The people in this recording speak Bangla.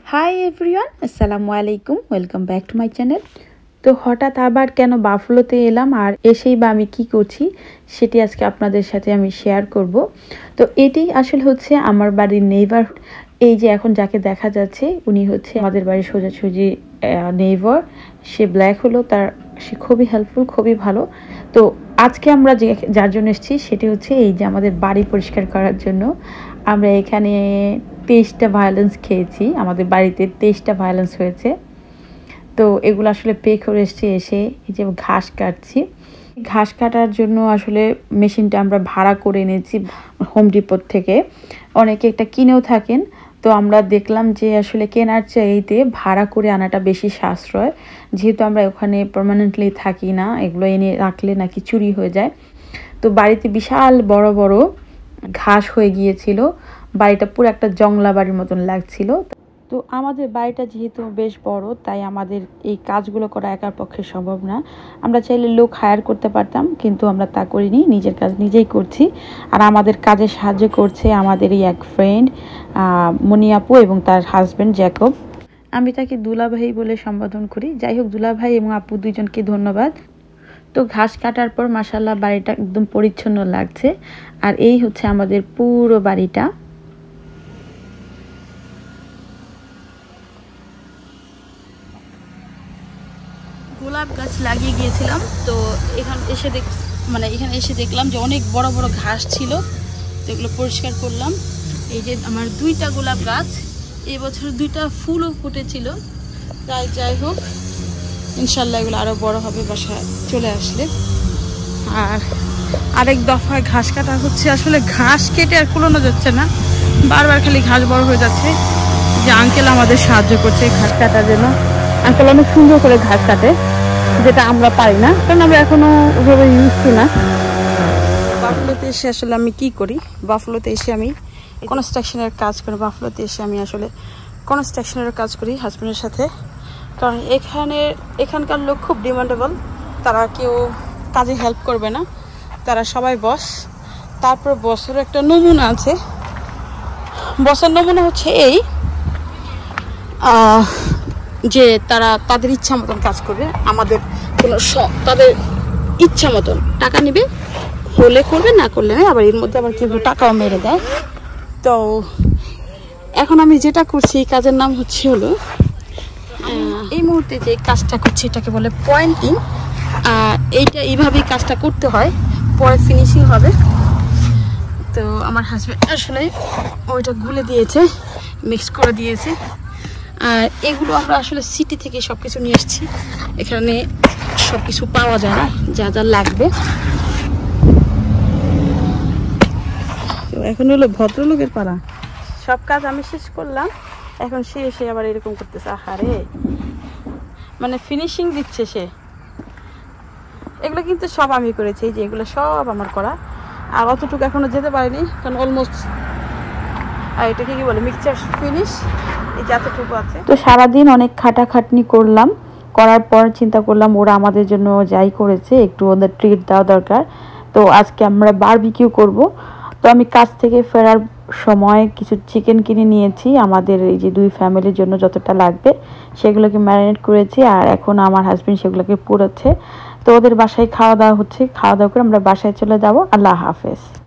হাই এভরিওয়ান, আসসালামু আলাইকুম। Welcome back to my channel. তো হঠাৎ আবার কেন বাফলোতে এলাম আর এসেই বা আমি কী করছি সেটি আজকে আপনাদের সাথে আমি শেয়ার করব। তো এটি আসলে হচ্ছে আমার বাড়ির নেইবার। এই যে এখন যাকে দেখা যাচ্ছে উনি হচ্ছে আমাদের বাড়ির সোজাসুজি নেইবার। সে ব্ল্যাক হলো, সে খুবই হেল্পফুল, খুবই ভালো। তো আজকে আমরা যার জন্য এসেছি সেটি হচ্ছে এই যে আমাদের বাড়ি পরিষ্কার করার জন্য। আমরা এখানে 23টা ভায়োলেন্স খেয়েছি, আমাদের বাড়িতে 23টা ভায়োলেন্স হয়েছে। তো এগুলো আসলে পে করে এসে এই যে ঘাস কাটছি। ঘাস কাটার জন্য আসলে মেশিনটা আমরা ভাড়া করে এনেছি হোম ডিপোর থেকে। অনেকে এটা কিনেও থাকেন। তো আমরা দেখলাম যে আসলে কেনার চাইতে ভাড়া করে আনাটা বেশি সাশ্রয়, যেহেতু আমরা ওখানে পার্মানেন্টলি থাকি না, এগুলো এনে রাখলে নাকি চুরি হয়ে যায়। তো বাড়িতে বিশাল বড় বড় ঘাস হয়ে গিয়েছিল, বাড়িটা পুরো একটা জংলা বাড়ির মতন লাগছিল। তো আমাদের বাড়িটা যেহেতু বেশ বড়, তাই আমাদের এই কাজগুলো করা একার পক্ষে সম্ভব না। আমরা চাইলে লোক হায়ার করতে পারতাম, কিন্তু আমরা তা করিনি, নিজের কাজ নিজেই করছি। আর আমাদের কাজে সাহায্য করছে আমাদের এই এক ফ্রেন্ড মনি আপু এবং তার হাজব্যান্ড জ্যাকব। আমি তাকে দুলাভাই বলে সম্বোধন করি। যাই হোক, দুলাভাই এবং আপু দুইজনকে ধন্যবাদ। তো ঘাস কাটার পর মাশাআল্লাহ বাড়িটা একদম পরিচ্ছন্ন লাগছে। আর এই হচ্ছে আমাদের পুরো বাড়িটা। গোলাপ গাছ লাগিয়ে গিয়েছিলাম, তো এখানে এসে দেখলাম যে অনেক বড় বড় ঘাস ছিল। তো এগুলো পরিষ্কার করলাম। এই যে আমার 2টা গোলাপ গাছ, এবছর 2টা ফুলও ফুটেছিল। যাই হোক, ইনশাল্লাহ এগুলো আরও বড় হবে বাসায় চলে আসলে। আর আরেক দফায় ঘাস কাটা হচ্ছে। আসলে ঘাস কেটে আর কুলানো যাচ্ছে না, বারবার খালি ঘাস বড় হয়ে যাচ্ছে। যে আঙ্কেল আমাদের সাহায্য করছে ঘাস কাটার জন্য। আঙ্কেল অনেক সুন্দর করে ঘাস কাটে, যেটা আমরা পারি না, কারণ আমরা এখনো ওভাবে ইউজ করি না। বাফলোতে এসে আসলে আমি কি করি, বাফলোতে এসে আমি কনস্ট্রাকশনের কাজ করি। বাফলোতে এসে আমি আসলে কনস্ট্রাকশনের কাজ করি হাজব্যান্ডের সাথে, কারণ এখানকার লোক খুব ডিমান্ডেবল। তারা কেউ কাজে হেল্প করবে না, তারা সবাই বস। তারপর বসের একটা নমুনা আছে। বসের নমুনা হচ্ছে এই যে তারা তাদের ইচ্ছা মতন কাজ করবে, আমাদের তাদের ইচ্ছা মতন টাকা নেবে, হলে করবে, না করলে নেই। আবার এর মধ্যে আবার কেউ টাকাও মেরে দেয়। তো এখন আমি যেটা করছি এই কাজের নাম হলো এই মুহূর্তে যে কাজটা করছি এটাকে বলে পয়েন্টিং। এইটা এইভাবেই কাজটা করতে হয়, পরে ফিনিশিং হবে। তো আমার হাজব্যান্ড আসলে ওইটা গুলে দিয়েছে, মিক্স করে দিয়েছে। আর এগুলো আমরা আসলে সিটি থেকে সব কিছু নিয়ে এসেছি, এখানে সব কিছু পাওয়া যায় না, যা যা লাগবে। তো এখন হলো ভদ্রলোকের পাড়া। সব কাজ আমি শেষ করলাম, এখন সে এসে আবার এরকম করতেছে। আহারে, মানে ফিনিশিং দিচ্ছে সে। এগুলো কিন্তু সব আমি করেছি, এই যে এগুলো সব আমার করা। আর অতটুকু এখনো যেতে পারিনি, কারণ অলমোস্ট এটাকে কি বলে মিক্সচার ফিনিশ, এই যে এতটুকু আছে। তো সারাদিন অনেক খাটাখাটনি করলাম, করার পর চিন্তা করলাম ওরা আমাদের জন্য যাই করেছে একটু ওদের ট্রিট দেওয়া দরকার। তো আজকে আমরা বারবিকিউ করব। তো আমি কাজ থেকে ফেরার সময় কিছু চিকেন কিনে নিয়েছি, আমাদের এই যে 2 ফ্যামিলির জন্য যতটা লাগবে সেগুলোকে ম্যারিনেট করেছি। আর এখন আমার হাজব্যান্ড সেগুলোকে পুড়াচ্ছে। তো ওদের বাসায় খাওয়া দাওয়া হচ্ছে, খাওয়া দাওয়া করে আমরা বাসায় চলে যাব। আল্লাহ হাফেজ।